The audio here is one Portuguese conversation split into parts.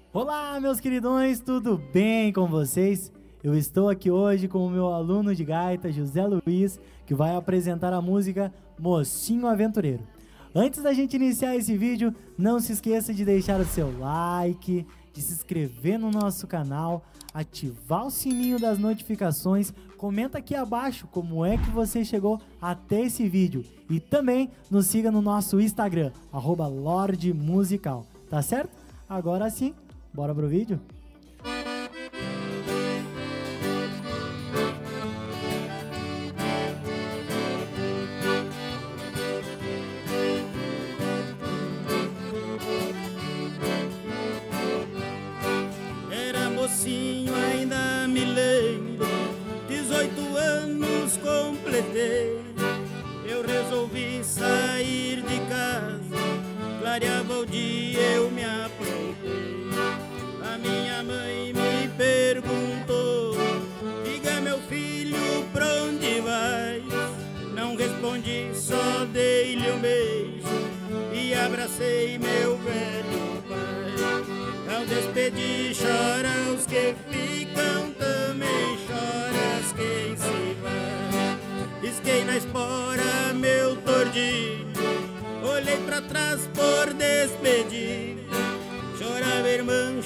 Olá, meus queridões, tudo bem com vocês? Eu estou aqui hoje com o meu aluno de gaita, José Luiz, que vai apresentar a música Mocinho Aventureiro. Antes da gente iniciar esse vídeo, não se esqueça de deixar o seu like, de se inscrever no nosso canal, ativar o sininho das notificações, comenta aqui abaixo como é que você chegou até esse vídeo e também nos siga no nosso Instagram, @LordMusical, tá certo? Agora sim, bora pro vídeo? Era mocinho, ainda me lembro, 18 anos completei. Eu resolvi sair de casa, clareava o dia, eu me aprontei. A minha mãe me perguntou: diga, meu filho, pra onde vais? Não respondi, só dei-lhe um beijo e abracei meu velho pai. Ao despedir, choram os que ficam, também choras quem se vai. Risquei na espora meu tordilho, olhei pra trás por despedir. Chorava irmão,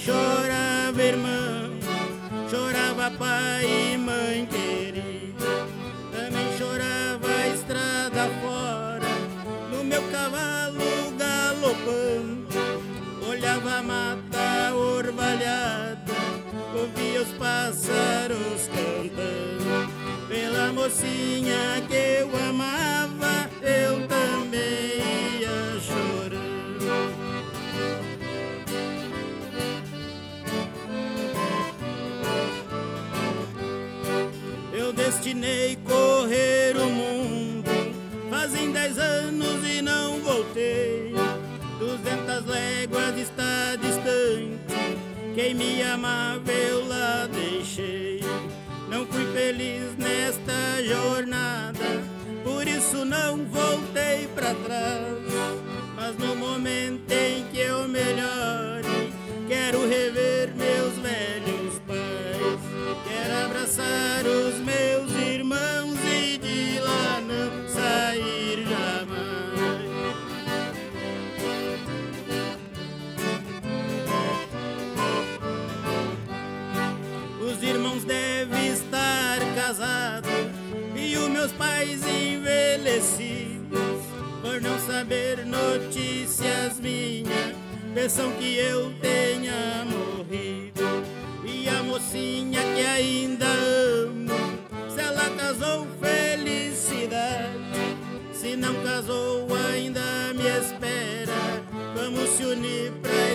chorava pai e mãe querida. Também chorava a estrada fora, no meu cavalo galopando. Olhava a mata orvalhada, ouvia os pássaros cantando. Pela mocinha que eu amava, eu também ia chorando. Eu destinei correr o mundo, fazem 10 anos e não voltei. 200 léguas está distante, quem me amava eu lá deixei. Não fui feliz nesta jornada, por isso não voltei pra trás. Mas no momento em que eu melhore, quero rever meus velhos pais. Quero abraçar os meus irmãos e de lá não sair jamais. Os irmãos devem estar casados e os meus pais envelhecidos. Por não saber notícias minhas, pensam que eu tenha morrido. E a mocinha que ainda amo, se ela casou, felicidade. Se não casou, ainda me espera. Vamos se unir pra